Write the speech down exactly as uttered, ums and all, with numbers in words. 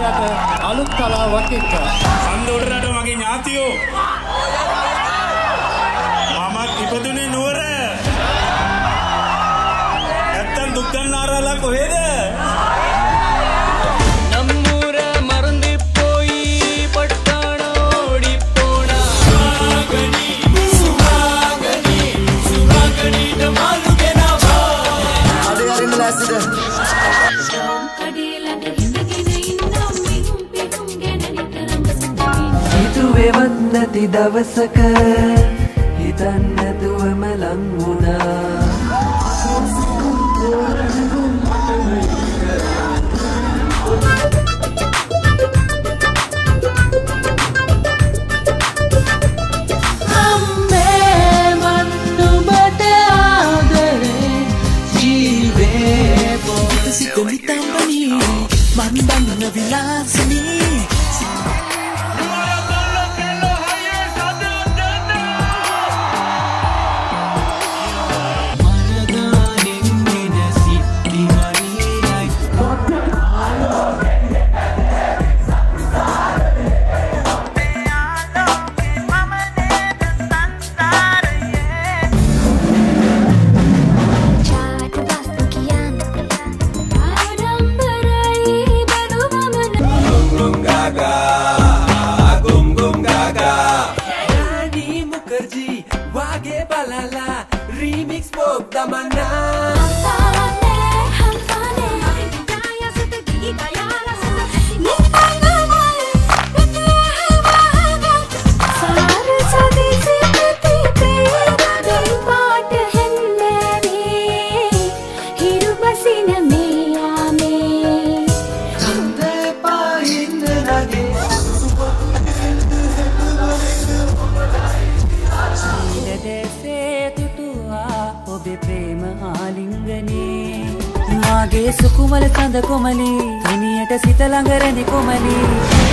යට අලුත් කලාවක් එක්ක. අන්දොඩරට මගේ ඥාතියෝ. මම ඉපදුනේ නුවර. නැත්තම් දුක් ගන්න ආරලා කොහෙද? நம்மூர மறந்து போய் பட்டாண ஓடி போனா. சுகாகனி சுகாகனி சுகாகனி டமாலுகேனா. අද යරින්න ලෑස්තිද? හිතුවේවත් නැති දවසක හිතන්න නැතුවම ලං වුණා. අම්මේ මන් නුඹට ආදරේ ජීවේ පොත සිතුමි තම්බනි මන් බඳුන විලාසිනී. Remix Bob Damana. මාගේ සුකුමල සඳ කොමලි එනියට සිත ළඟ රැඳි කොමලි